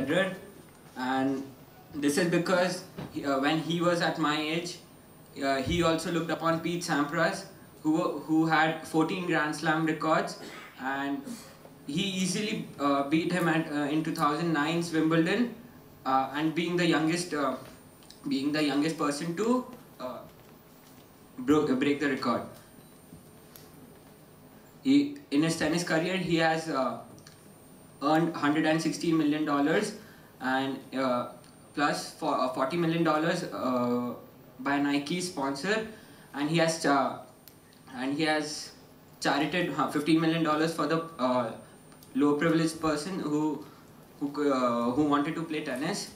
Federer, and this is because when he was at my age, he also looked upon Pete Sampras, who had 14 Grand Slam records, and he easily beat him at in 2009's Wimbledon, and being the youngest person to break the record. In his tennis career, he has earned $116 million and plus for $40 million by Nike sponsor, and he has charitered $15 million for the low privileged person who wanted to play tennis.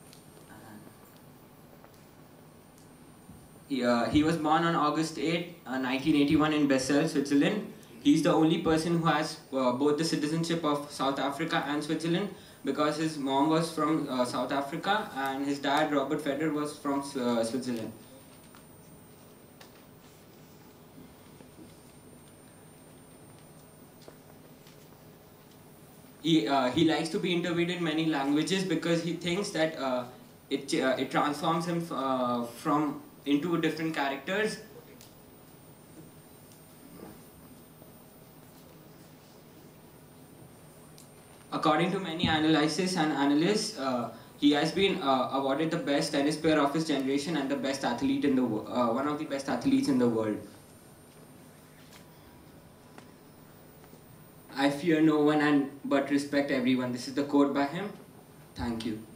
He was born on August 8, 1981 in Basel, Switzerland. He's the only person who has both the citizenship of South Africa and Switzerland, because his mom was from South Africa and his dad, Robert Federer, was from Switzerland. He likes to be interviewed in many languages because he thinks that it transforms him into different characters. According to many analysts, he has been awarded the best tennis player of his generation and the best athlete in the one of the best athletes in the world. I fear no one but respect everyone. This is the quote by him. Thank you.